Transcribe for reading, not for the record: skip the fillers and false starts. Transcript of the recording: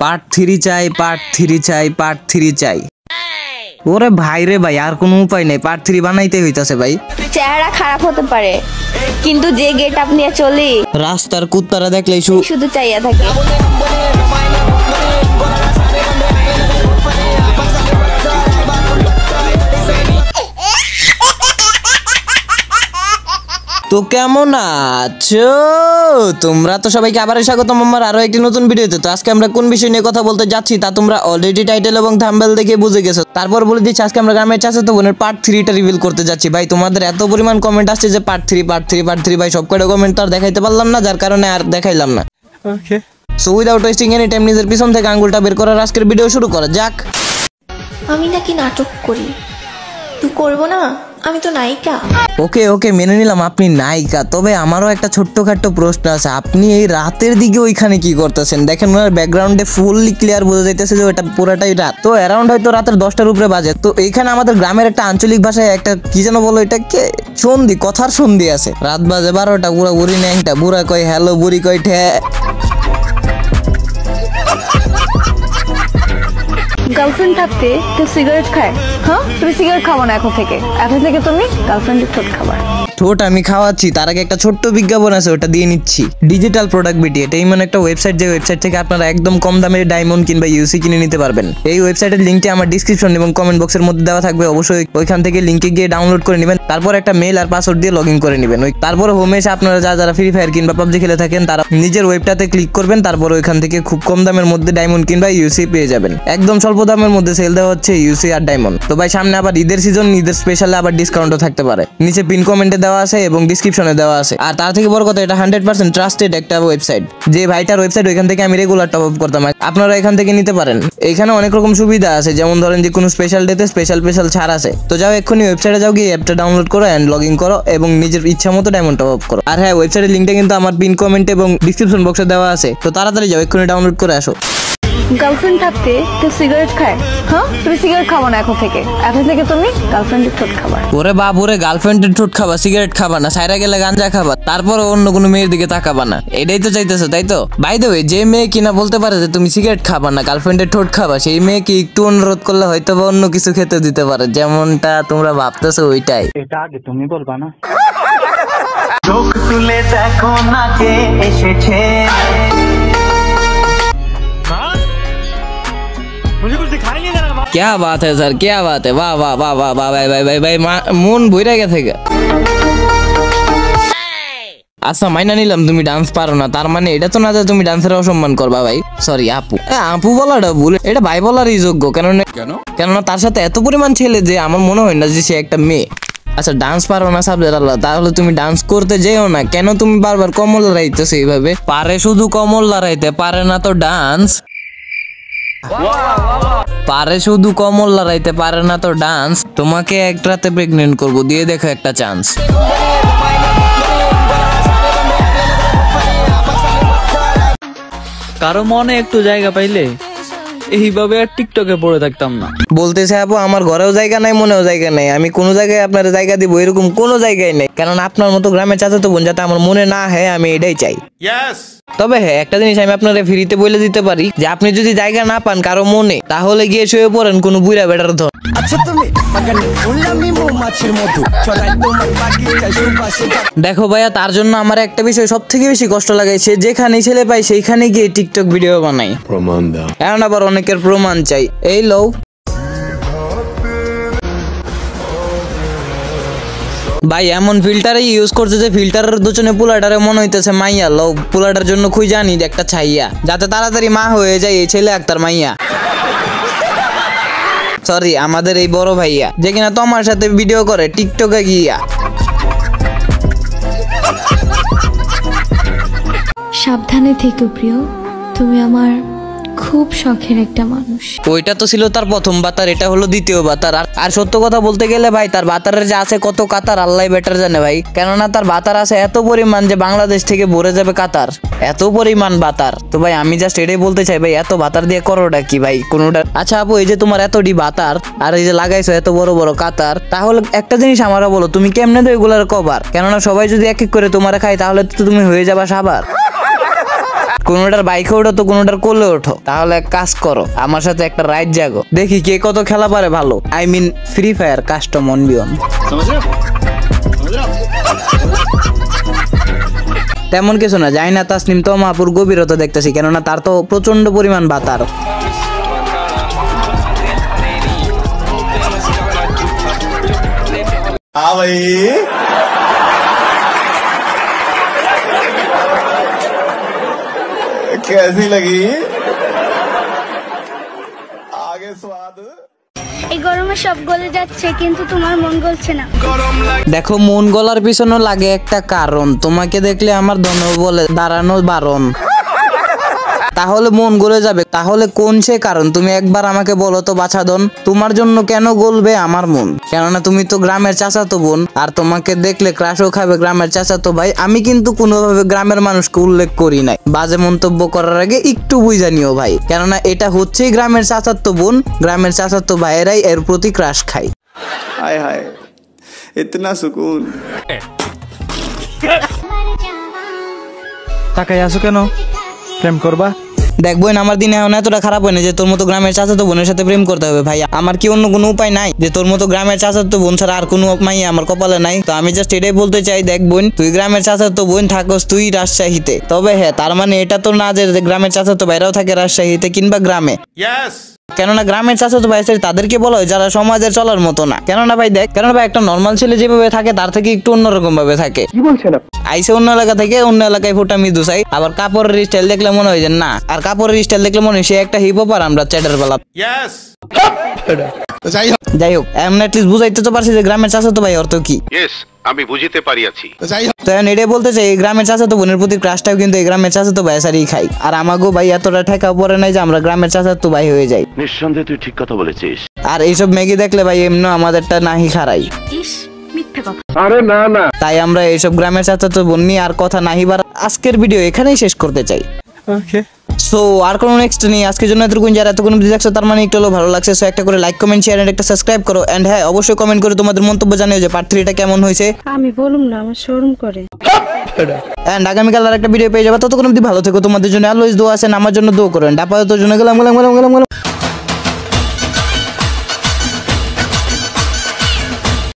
Part 3 চাই, part 3 চাই, part 3 চাই। ওরে ভাই রে ভাই, আর কোনো উপায় নেই, পার্ট 3 বানাইতে হইতাছে ভাই। চেহারা খারাপ হতে পারে কিন্তু যে গেট আপ নিয়ে চলি, রাস্তার কুত্তারা দেখলেই শুধু চাইয়া থাকে। তো কেমন আছো তোমরা? তো সবাইকে আবার স্বাগতম আমার আরো একটি নতুন ভিডিওতে। তো আজকে আমরা কোন বিষয় নিয়ে কথা বলতে যাচ্ছি তা তোমরা অলরেডি টাইটেল এবং থাম্বনেল দেখে বুঝে গেছো। তারপর বলে দিচ্ছি, আজকে আমরা গ্রামের চাচাতো বোনের পার্ট 3টা রিভিল করতে যাচ্ছি। ভাই তোমাদের এত পরিমাণ কমেন্ট আসছে যে পার্ট 3 পার্ট 3 পার্ট 3, ভাই সব কয়টা কমেন্ট তো আর দেখাইতে পারলাম না, যার কারণে আর দেখাইলাম না। Okay, so without wasting any time নিজের পিছন থেকে আঙ্গুলটা বের করার আজকের ভিডিও শুরু করা যাক। আমি নাকি নাটক করি, তুই করবো না? আমি তো নায়িকা। ওকে ওকে, মেনে নিলাম আপনি নায়িকা, তবে আমারও একটা ছোট্টখাট্ট প্রশ্ন আছে। আপনি এই রাতের দিকে ওইখানে কি করতেছেন? দেখেন ওনার ব্যাকগ্রাউন্ডে ফুললি ক্লিয়ার বোঝা যাইতেছে যে ওটা পুরাটাই রাত। তো অ্যারাউন্ড হয়তো রাতের 10টার উপরে বাজে। তো এইখানে আমাদের গ্রামের একটা আঞ্চলিক ভাষায় একটা কি যেন বলো, এটাকে সন্ধি, কথার সন্ধি আছে। রাত বাজে 12টা, পুরা বুড়ি ন্যাংটা, বুড়া কয় হ্যালো, বুড়ি কয় ঠ্যা। গার্লফ্রেন্ড থাকতে কেউ সিগারেট খায়? হ্যাঁ, তুমি সিগারেট খাবো না এখন থেকে তুমি গার্লফ্রেন্ডের ঠোঁট খাবার। ঠোঁট আমি খাওয়াচ্ছি, তার আগে একটা ছোট্ট বিজ্ঞাপন আছে, ওটা দিয়ে নিচ্ছি। ডিজিটাল প্রোডাক্ট বিটি, এটা এমন একটা ওয়েবসাইট যে ওয়েবসাইট থেকে আপনারা একদম কম দামে ডায়মন্ড কিংবা ইউসি কিনে নিতে পারবেন। এই ওয়েবসাইটের লিঙ্কটি আমার ডিসক্রিপশন এবং কমেন্ট বক্সের মধ্যে দেওয়া থাকবে, অবশ্যই ওইখান থেকে লিঙ্কে গিয়ে ডাউনলোড করে নেবেন। তারপর একটা মেল আর পাসওয়ার্ড দিয়ে লগ ইন করে নেবেন। তারপর হোমে এসে আপনারা যারা ফ্রি ফায়ার কিংবা পাবজি খেলে থাকেন তারা নিজের ওয়েবটাতে ক্লিক করবেন। তারপর ওইখান থেকে খুব কম দামের মধ্যে ডায়মন্ড কিংবা ইউসি পেয়ে যাবেন। একদম স্বল্প দামের মধ্যে সেল দেওয়া হচ্ছে ইউসি আর ডায়মন্ড। তো ভাই সামনে আবার ঈদের সিজন, ঈদের স্পেশালে আবার ডিসকাউন্টও থাকতে পারে। নিচে পিন কমেন্টে দেওয়া আছে এবং ডিসক্রিপশনে দেওয়া আছে। আর তার থেকে বড় কথা, এটা 100% ট্রাস্টেড একটা ওয়েবসাইট। যে ভাইটার ওয়েবসাইট, ওইখান থেকে আমি রেগুলার টপ আপ করতাম, আপনারা এখান থেকে নিতে পারেন। এখানে অনেক রকম সুবিধা আছে, যেমন ধরেন যে কোনো স্পেশাল ডেতে স্পেশাল ছাড় আছে। তো যাও এক্ষুনি ওয়েবসাইটে যাও, গিয়ে অ্যাপটা ডাউনলোড করো এন্ড লগ ইন করো এবং নিজের ইচ্ছা মতো ডায়মন্ড টপ আপ করো। আর হ্যাঁ, ওয়েবসাইটের লিঙ্কটা কিন্তু আমার পিন কমেন্ট এবং ডিসক্রিপশন বক্সে দেওয়া আছে। তো তাড়াতাড়ি যাও, এক্ষুনি ডাউনলোড করে আসো। গার্লফ্রেন্ড থাকতে কেউ সিগারেট খায়? হ্যাঁ, তুমি সিগারেট খাবো না এখন থেকে তুমি গার্লফ্রেন্ডের ঠোঁট খাবার। ওরে বাবুরে, গার্লফ্রেন্ডের ঠোঁট খাবা, সিগারেট খাবা না, সাইরা গেলে গাঞ্জা খাবা, তারপর অন্য কোনো মেয়ের দিকে তাকাবা না, এটাই তো চাইতেছো তাই তো? বাই দ্য ওয়ে, যে মেয়ে কিনা বলতে পারে যে তুমি সিগারেট খাবা না, গার্লফ্রেন্ডের ঠোঁট খাবা, সেই মেয়েকে একটু অনুরোধ করলে হয়তো বা অন্য কিছু খেতে দিতে পারে, যেমনটা তোমরা ভাবতেছো ওইটাই। এটা আগে তুমি বলবা না? চোখ তুলে দেখো না কে এসেছে। क्या बात है सर, क्या बात है, वाह वाह वाह वाह वाह, भाई भाई भाई भाई মন বইরা গেছে। আচ্ছা মাইনা নিলাম তুমি ডান্স পারো না, তার মানে এটা তো না যে তুমি ডান্সের অসম্মান করবা ভাই। সরি আপু, আপু বলাটা ভুল, এটা ভাই বলারই যোগ্য। কেননা তার সাথে এত পরিমাণ ছেলে যে আমার মনে হয় না যে সে একটা মেয়ে। আচ্ছা ডান্স পারো না সাবজেক্ট আল্লাহ, তাহলে তুমি ডান্স করতে যেও না। কেন তুমি বারবার কমল লড়াইতেছো এইভাবে? পারে শুধু কমল লড়াইতে, পারে না তো ডান্স। পারে শুধু কমল লড়াইতে, পারে না তো ডান্স। তোমাকে এক রাতে প্রেগনেন্ট করবো, দিয়ে দেখো একটা চান্স। কারো মনে একটু জায়গা পাইলে এইভাবে আর টিকটকে পড়ে থাকতাম না। বলতেছে আপু আমার ঘরেও জায়গা নাই, মনেও জায়গা নাই, আমি কোনো জায়গায় আপনার জায়গা দিব এরকম কোনো জায়গায় নেই। কারণ আপনার মতো গ্রামে চাচাতো বোন যাতে আমার মনে না হয়, আমি এটাই চাই। তবে হ্যাঁ, একটা জিনিস আমি আপনারা ফ্রিতে বলে দিতে পারি, যে আপনি যদি জায়গা না পান কারো মনে, তাহলে গিয়ে শুয়ে পড়েন কোনো বুড়া বেটার ধর। দেখো ভাইয়া, তার জন্য আমার একটা বিষয় সব থেকে বেশি কষ্ট লাগে, সে যেখানে ছেলে পাই সেইখানে গিয়ে টিকটক ভিডিও বানাই। এখন আবার অনেকের প্রমাণ চাই, এই লও। ভাই এমন ফিল্টার ইউজ করছে যে ফিল্টারের দুজনে পুলাটারে মনে হইতেছে মাইয়া। লও, পুলাটার জন্য খুঁজে জানি একটা ছাইয়া, যাতে তাড়াতাড়ি মা হয়ে যায় এই ছেলে একটার মাইয়া। সরি, আমাদের এই বড় ভাইয়া যে কিনা তোমার সাথে ভিডিও করে টিকটকে গিয়া। সাবধানে থেকো প্রিয়, তুমি আমার খুব শখের একটা মানুষ। ওইটা তো ছিল তার প্রথম বাতার, এটা হলো দ্বিতীয় বাতার। আর সত্য কথা বলতে গেলে ভাই, তার বাতারের যে আছে কত কাতার আল্লাহ বেটার জানে ভাই। কেননা তার বাতার আছে এত পরিমাণ যে বাংলাদেশ থেকে ভরে যাবে কাতার, এত পরিমাণ বাতার। তো ভাই আমি জাস্ট এটাই বলতে চাই ভাই, এত বাতার দিয়ে করোটা কি ভাই কোনোটা? আচ্ছা আপু, এই যে তোমার এতটি বাতার আর এই যে লাগাইছো এত বড় বড় কাতার, তাহলে একটা জিনিস আমারও বলো, তুমি কেমনে তো এগুলার কভার? কেননা সবাই যদি এক এক করে তোমার খায় তাহলে তো তুমি হয়ে যাবা সাবার। কোনোটার বাইকে ওঠো তো কোনোটার কোলে ওঠো। তাহলে এক কাজ করো, আমার সাথে একটা রাইড জাগো, দেখি কে কত খেলা পারে ভালো। I mean free fire custom on বিয়ন। তেমন কিছু না, যাই না তাসনিম তো মাপুর গভীরতা দেখতেছি, কেননা তার তো প্রচন্ড পরিমাণ বাতার। कैसी लगी आगे स्वाद এই গরমে সব গলে যাচ্ছে কিন্তু তোমার মন গলছে না। দেখো, মন গলার পিছনে লাগে একটা কারণ, তোমাকে দেখলে আমার ধন বলে দাঁড়ানো বারণ। তাহলে মন গলে যাবে, তাহলে কোন সে কারণ তুমি একবার আমাকে বলো তো বাছাধন, তোমার জন্য কেন গলবে আমার মন? কেননা তুমি তো গ্রামের চাচাতো বোন, আর তোমাকে দেখলে ক্রাশও খাবে গ্রামের চাচাতো ভাই। আমি কিন্তু কোনোভাবে গ্রামের মানুষকে উল্লেখ করি নাই, বাজে মন্তব্য করার আগে একটু বুঝা নিও ভাই, কেননা এটা হচ্ছেই গ্রামের চাচাতো বোন, গ্রামের চাচাতো ভাইয়েরাই এর প্রতি ক্রাশ খায়। हाय हाय इतना सुकून তাকাই আছো কেন? প্রেম করবা? দেখ বোন, আমার দিনে এখন এতটা খারাপ হয় না যে তোর মতো গ্রামের চাচাতো বোনের সাথে প্রেম করতে হবে ভাই। আমার কি অন্য কোনো উপায় নাই যে তোর মতো গ্রামের চাচাতো বোন ছাড়া আর কোনো মাই আমার কপালে নাই? তো আমি জাস্ট এটাই বলতে চাই, দেখ বোন, তুই গ্রামের চাচাতো বোন থাকস তুই রাজশাহীতে, তবে হ্যাঁ তার মানে এটা তো না যে গ্রামের চাচাতো ভাইরাও থাকে রাজশাহীতে কিংবা গ্রামে। কেননা গ্রামের চাচাতো ভাই তাদেরকে বলা হয় যারা সমাজের চলার মতো না। কেননা ভাই দেখ, কেননা ভাই একটা নর্মাল ছেলে যেভাবে থাকে তার থেকে একটু অন্যরকম ভাবে থাকে। কি বলছেন? আইসে অন্য এলাকা থেকে অন্য এলাকায় ফোটা মৃদু চাই, আবার কাপড়ের স্টাইল দেখলে মনে হয় যে না, আর কাপড়ের স্টাইল দেখলে মনে হয় সে একটা হিপ হপ আর আমরা চ্যাটার বেলা। যাই হোক, এমন অ্যাটলিস্ট বুঝাইতে তো পারছি যে গ্রামের চাচাতো ভাই অর্থ কি। আমি বুঝিতে পারিয়াছি। তো এখন এটাই বলতে চাই, এই গ্রামের চাচাতো বোনের প্রতি ক্রাশটাও কিন্তু এই গ্রামের চাচাতো ভাই সারিই খাই। আর আমাকেও ভাই এতটা ঠেকা পড়ে নাই যে আমরা গ্রামের চাচাতো ভাই হয়ে যাই। নিঃসন্দেহে তুই ঠিক কথা বলেছিস। আর এইসব ম্যাগি দেখলে ভাই এমনি আমাদেরটা নাহি খারাই। ইস মিথ্যা কথা। আরে না না, তাই আমরা এইসব গ্রামের চাচাতো বোন নিয়ে আর কথা নাহি বার আজকের ভিডিও এখানেই শেষ করতে চাই। ওকে, সো আর কোনো নেক্সট নেই আজকের জন্য। এতটুকুন যারা এতক্ষণ দেখছো তার মানে একটু হলেও ভালো লাগছে। সো একটা করে লাইক কমেন্ট শেয়ার এন্ড একটা সাবস্ক্রাইব করো। এন্ড হ্যাঁ, অবশ্যই কমেন্ট করে তোমাদের মন্তব্য জানিও যে পার্ট 3টা কেমন হয়েছে। আমি বলুম না, আমার শরম করে। এন্ড আগামীকাল আর একটা ভিডিও পেয়ে যাবে, ততক্ষণ অবধি ভালো থেকো। তোমাদের জন্য অলওয়েজ দোয়া আছে, আমার জন্য দোয়া করো। আপাতত জন্য গেলাম।